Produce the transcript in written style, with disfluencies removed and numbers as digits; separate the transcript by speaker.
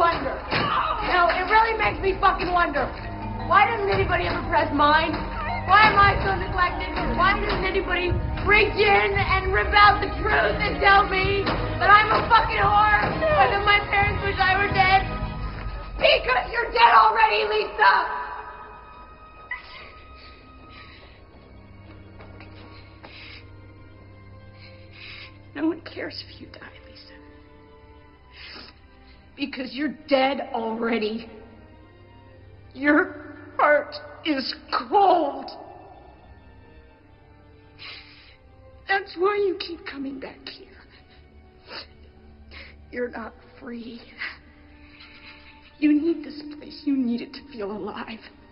Speaker 1: wonder. No, it really makes me fucking wonder. Why doesn't anybody ever press mine? Why am I so neglected? Why doesn't anybody reach in and rip out the truth and tell me that I'm a fucking whore or that my parents wish I were dead? Because you're dead already, Lisa! No one cares if you die, Lisa. Because you're dead already. Your heart is cold. That's why you keep coming back here. You're not free. You need this place. You need it to feel alive.